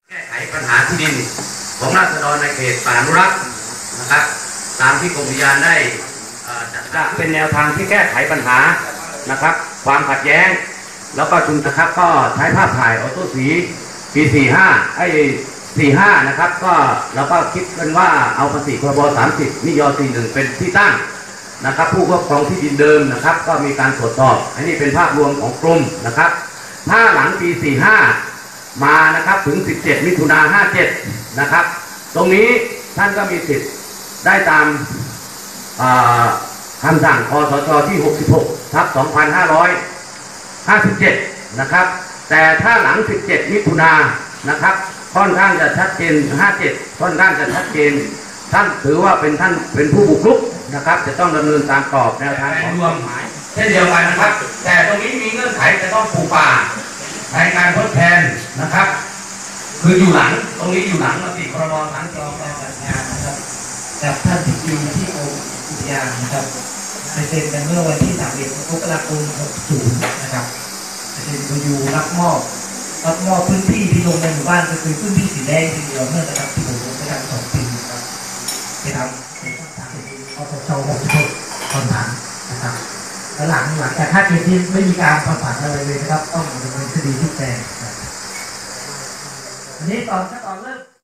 แก้ไขปัญหาที่ดินของราษฎรในเขตป่าอนุรักษ์นะครับตามที่กรมอุทยานได้จัดเป็นแนวทางที่แก้ไขปัญหานะครับความขัดแย้งแล้วก็ชุมนะครับก็ใช้ภาพถ่ายออโต้สีปี45นะครับก็เราก็คิดกันว่าเอาภาษีพรบ30นิย41เป็นที่ตั้งนะครับผู้ครอบครองที่ดินเดิมนะครับก็มีการตรวจสอบอันนี้เป็นภาพรวมของกรมนะครับถ้าหลังปี45มานะครับถึง17มิถุนายน57นะครับตรงนี้ท่านก็มีสิทธิ์ได้ตามคำสั่งคสชที่66/2557นะครับแต่ถ้าหลัง17มิถุนายนนะครับค่อนข้างจะชัดเจน57ค่อนข้างจะชัดเจนท่านถือว่าเป็นท่านเป็นผู้บุกรุกนะครับจะต้องดำเนินตามกรอบแนวทางของรวมเช่นเดียวกันนะครับแต่ตรงนี้มีเงื่อนไขจะต้องปลูกป่าในการทดแทนนะครับคืออยู่หลังตรงนี้อยู่หลังมติครม.สังกัดงานนะครับกับท่านที่อยู่ที่กรมอุทยานนะครับไปเซ็นกันเมื่อวันที่31มกราคม60นะครับเซ็นก็อยู่รับมอบพื้นที่ที่ลงในหมู่บ้านก็คือพื้นที่สีแดงสีเหลืองนั่นนะครับที่ผมลงไปทำ2 ปีนะครับไปทำในข้อสามคสช66ตอนนั้นนะครับแล้วหลังจาก5 ปีที่ไม่มีการผ่อนผันอะไรเลยนะครับต้องดำเนินคดีที่แปลงอันนี้ตอนเริ่ม